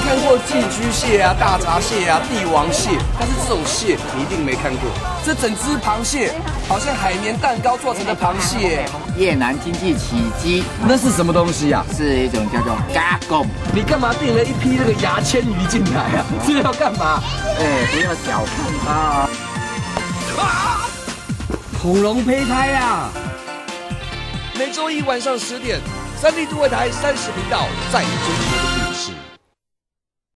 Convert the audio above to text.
看过寄居蟹啊、大闸蟹啊、帝王蟹，但是这种蟹你一定没看过。这整只螃蟹好像海绵蛋糕做成的螃蟹。 越南经济起鸡， 那是什么东西啊？ 是一种叫做嘎贡。 你干嘛订了一批那个牙签鱼进来啊？这要干嘛？ 不要小看它。 恐龙胚胎啊！每周一晚上10点，3立都会台30频道再追求。